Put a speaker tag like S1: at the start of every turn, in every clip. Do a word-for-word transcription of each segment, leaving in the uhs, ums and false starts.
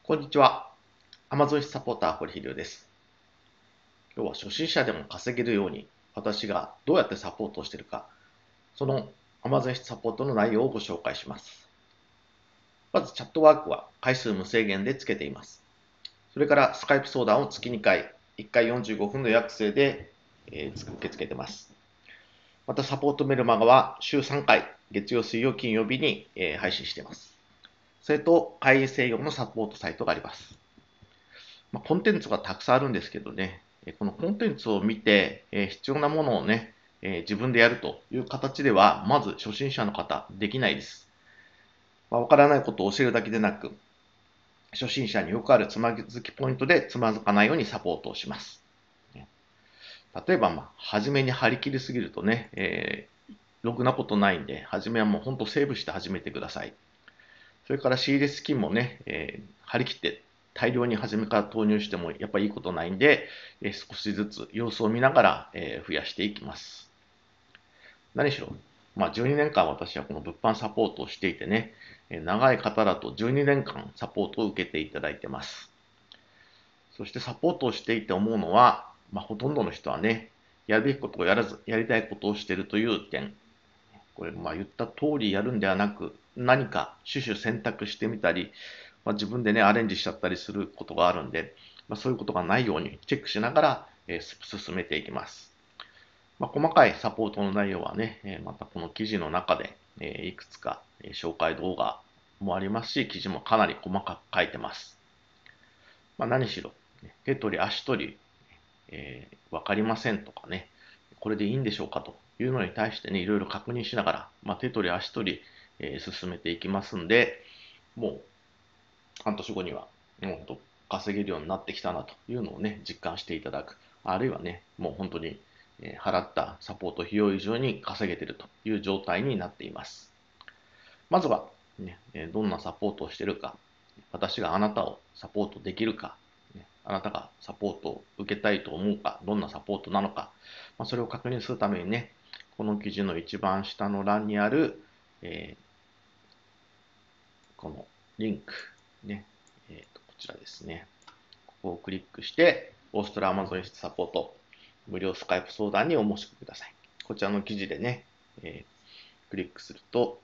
S1: こんにちは。Amazon サポーター、堀秀夫です。今日は初心者でも稼げるように、私がどうやってサポートをしているか、その Amazon サポートの内容をご紹介します。まず、チャットワークは回数無制限でつけています。それから、スカイプ相談を月にかい、いっかいよんじゅうごふんの予約制で、えー、受け付けています。また、サポートメルマガは週さんかい、月曜、水曜、金曜日に、えー、配信しています。それと、会員制用のサポートサイトがあります。まあ、コンテンツがたくさんあるんですけどね、このコンテンツを見て、えー、必要なものをね、えー、自分でやるという形では、まず初心者の方、できないです。まあ、わからないことを教えるだけでなく、初心者によくあるつまずきポイントでつまずかないようにサポートをします。例えば、まあ、初めに張り切りすぎるとね、えー、ろくなことないんで、初めはもう本当セーブして始めてください。それから仕入れ資金もね、えー、張り切って大量に初めから投入してもやっぱりいいことないんで、えー、少しずつ様子を見ながら、えー、増やしていきます。何しろ、まあ、じゅうにねんかん私はこの物販サポートをしていてね、長い方だとじゅうにねんかんサポートを受けていただいてます。そしてサポートをしていて思うのは、まあ、ほとんどの人はね、やるべきことをやらず、やりたいことをしているという点。これ、まあ言った通りやるんではなく、何か種々選択してみたり、まあ、自分でね、アレンジしちゃったりすることがあるんで、まあ、そういうことがないようにチェックしながら、えー、進めていきます。まあ、細かいサポートの内容はね、えー、またこの記事の中で、えー、いくつか、えー、紹介動画もありますし、記事もかなり細かく書いてます。まあ、何しろ、手取り足取り、えー、わかりませんとかね、これでいいんでしょうかというのに対してね、いろいろ確認しながら、まあ、手取り足取り、えー、進めていきますんで、もう半年後には、もう稼げるようになってきたなというのをね、実感していただく。あるいはね、もう本当に払ったサポート費用以上に稼げているという状態になっています。まずは、ね、どんなサポートをしているか、私があなたをサポートできるか、あなたがサポートを受けたいと思うか、どんなサポートなのか、まあ、それを確認するためにね、この記事の一番下の欄にある、えー、このリンク、ね、えーと、こちらですね。ここをクリックして、オーストラアマゾン室サポート、無料スカイプ相談にお申し込みください。こちらの記事でね、えー、クリックすると、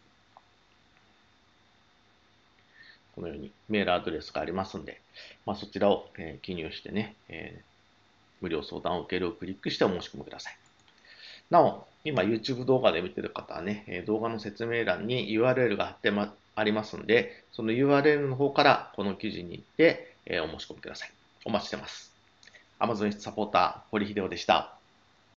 S1: このようにメールアドレスがありますんで、まあ、そちらを、えー、記入してね、えー、無料相談を受けるをクリックしてお申し込みください。なお、今 YouTube 動画で見てる方はね、動画の説明欄に ユーアールエル が貼ってまありますんで、その ユーアールエル の方からこの記事に行って、えー、お申し込みください。お待ちしてます。Amazon サポーター、堀秀夫でした。